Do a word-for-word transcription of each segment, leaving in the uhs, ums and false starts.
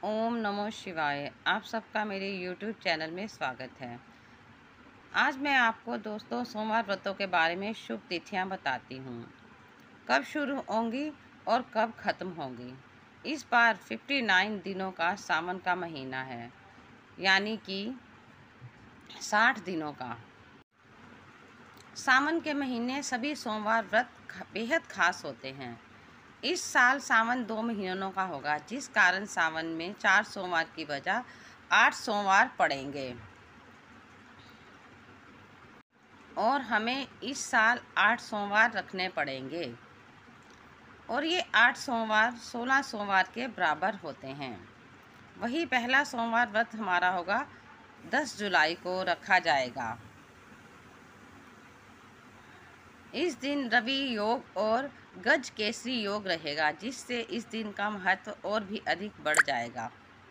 ओम नमो शिवाय। आप सबका मेरे यूट्यूब चैनल में स्वागत है। आज मैं आपको दोस्तों सोमवार व्रतों के बारे में शुभ तिथियां बताती हूँ, कब शुरू होंगी और कब ख़त्म होंगी। इस बार उनसठ दिनों का सावन का महीना है, यानी कि साठ दिनों का। सावन के महीने सभी सोमवार व्रत बेहद खास होते हैं। इस साल सावन दो महीनों का होगा, जिस कारण सावन में चार सोमवार की बजाय आठ सोमवार पड़ेंगे और हमें इस साल आठ सोमवार रखने पड़ेंगे और ये आठ सोमवार सोलह सोमवार के बराबर होते हैं। वही पहला सोमवार व्रत हमारा होगा दस जुलाई को रखा जाएगा। इस दिन रवि योग और गज केसरी योग रहेगा, जिससे इस दिन का महत्व और भी अधिक बढ़ जाएगा।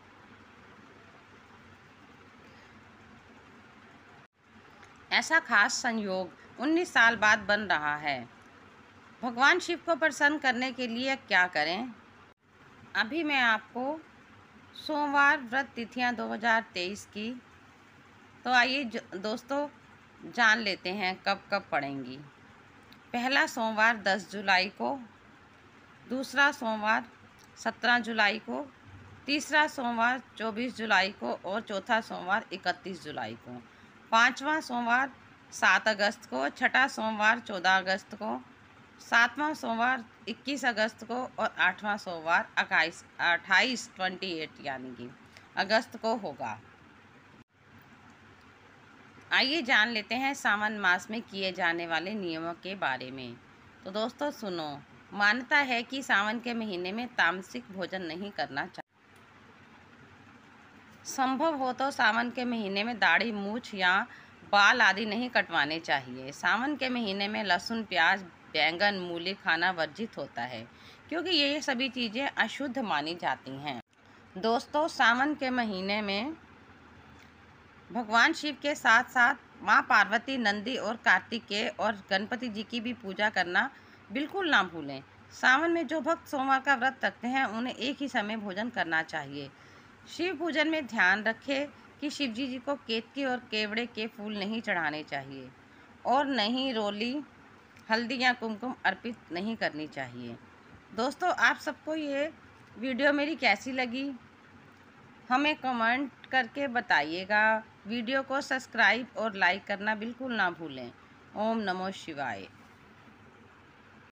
ऐसा खास संयोग उन्नीस साल बाद बन रहा है। भगवान शिव को प्रसन्न करने के लिए क्या करें? अभी मैं आपको सोमवार व्रत तिथियां दो हज़ार तेईस की, तो आइए दोस्तों जान लेते हैं कब कब पड़ेंगी। पहला सोमवार दस जुलाई को, दूसरा सोमवार सत्रह जुलाई को, तीसरा सोमवार चौबीस जुलाई को और चौथा सोमवार इकतीस जुलाई को। पांचवा सोमवार सात अगस्त को, छठा सोमवार चौदह अगस्त को, सातवां सोमवार इक्कीस अगस्त को और आठवां सोमवार अट्ठाईस अट्ठाईस अट्ठाईस यानी कि अगस्त को होगा। आइए जान लेते हैं सावन मास में किए जाने वाले नियमों के बारे में। तो दोस्तों सुनो, मान्यता है कि सावन के महीने में तामसिक भोजन नहीं करना चाहिए। संभव हो तो सावन के महीने में दाढ़ी, मूछ या बाल आदि नहीं कटवाने चाहिए। सावन के महीने में लहसुन, प्याज, बैंगन, मूली खाना वर्जित होता है, क्योंकि ये सभी चीज़ें अशुद्ध मानी जाती हैं। दोस्तों सावन के महीने में भगवान शिव के साथ साथ माँ पार्वती, नंदी और कार्तिकेय और गणपति जी की भी पूजा करना बिल्कुल ना भूलें। सावन में जो भक्त सोमवार का व्रत रखते हैं उन्हें एक ही समय भोजन करना चाहिए। शिव पूजन में ध्यान रखें कि शिव जी जी को केतकी और केवड़े के फूल नहीं चढ़ाने चाहिए और नहीं रोली, हल्दी या कुमकुम अर्पित नहीं करनी चाहिए। दोस्तों आप सबको ये वीडियो मेरी कैसी लगी हमें कमेंट करके बताइएगा। वीडियो को सब्सक्राइब और लाइक करना बिल्कुल ना भूलें। ओम नमो शिवाय।